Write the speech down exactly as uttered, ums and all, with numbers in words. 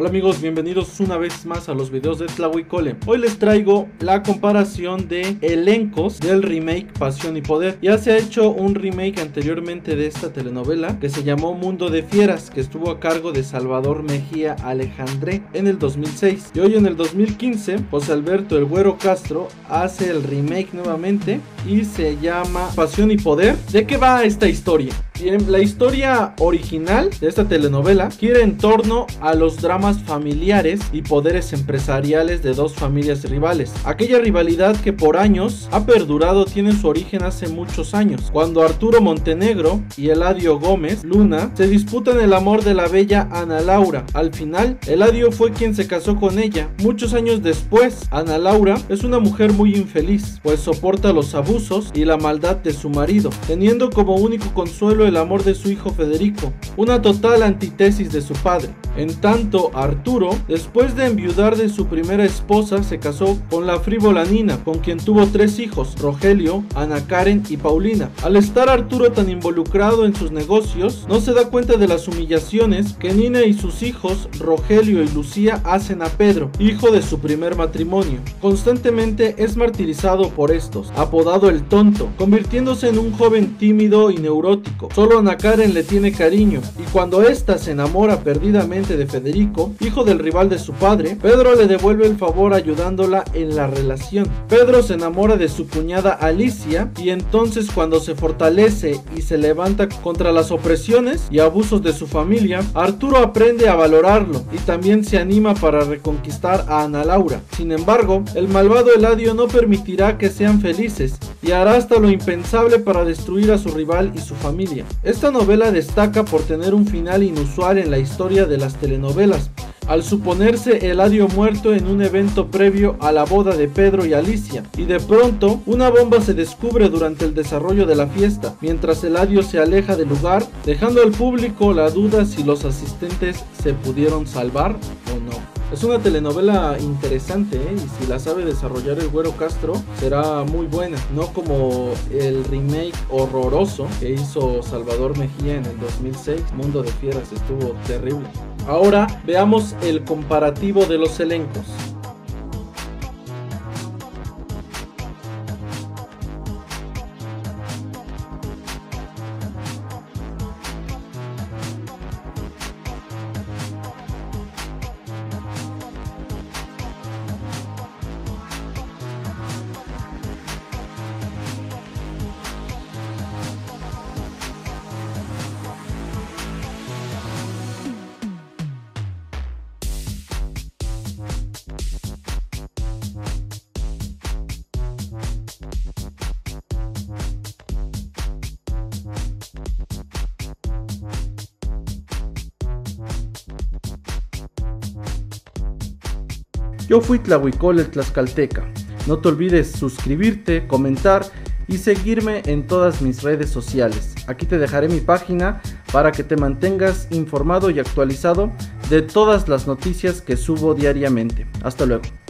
Hola amigos, bienvenidos una vez más a los videos de Tlahuicole. Hoy les traigo la comparación de elencos del remake Pasión y Poder. Ya se ha hecho un remake anteriormente de esta telenovela que se llamó Mundo de Fieras, que estuvo a cargo de Salvador Mejía Alejandré en el dos mil seis. Y hoy en el dos mil quince, José Alberto el Güero Castro hace el remake nuevamente y se llama Pasión y Poder. ¿De qué va esta historia? Bien, la historia original de esta telenovela gira en torno a los dramas familiares y poderes empresariales de dos familias rivales. Aquella rivalidad que por años ha perdurado tiene su origen hace muchos años, cuando Arturo Montenegro y Eladio Gómez Luna se disputan el amor de la bella Ana Laura. Al final, Eladio fue quien se casó con ella. Muchos años después, Ana Laura es una mujer muy infeliz, pues soporta los abusos y la maldad de su marido, teniendo como único consuelo el amor de su hijo Federico, una total antítesis de su padre. En tanto, Arturo, después de enviudar de su primera esposa, se casó con la frívola Nina, con quien tuvo tres hijos, Rogelio, Ana Karen y Paulina. Al estar Arturo tan involucrado en sus negocios, no se da cuenta de las humillaciones que Nina y sus hijos, Rogelio y Lucía, hacen a Pedro, hijo de su primer matrimonio. Constantemente es martirizado por estos, apodado el tonto, convirtiéndose en un joven tímido y neurótico. Solo Ana Karen le tiene cariño, y cuando ésta se enamora perdidamente de Federico, hijo del rival de su padre, Pedro le devuelve el favor ayudándola en la relación. Pedro se enamora de su cuñada Alicia, y entonces cuando se fortalece y se levanta contra las opresiones y abusos de su familia, Arturo aprende a valorarlo y también se anima para reconquistar a Ana Laura. Sin embargo, el malvado Eladio no permitirá que sean felices y hará hasta lo impensable para destruir a su rival y su familia. Esta novela destaca por tener un final inusual en la historia de las telenovelas, al suponerse Eladio muerto en un evento previo a la boda de Pedro y Alicia, y de pronto una bomba se descubre durante el desarrollo de la fiesta, mientras Eladio se aleja del lugar, dejando al público la duda si los asistentes se pudieron salvar o no. Es una telenovela interesante, ¿eh? Y si la sabe desarrollar el Güero Castro, será muy buena, no como el remake horroroso que hizo Salvador Mejía en el dos mil seis, Mundo de Fieras, estuvo terrible. Ahora veamos el comparativo de los elencos. Yo fui Tlahuicole el Tlaxcalteca. No te olvides suscribirte, comentar y seguirme en todas mis redes sociales. Aquí te dejaré mi página para que te mantengas informado y actualizado de todas las noticias que subo diariamente. Hasta luego.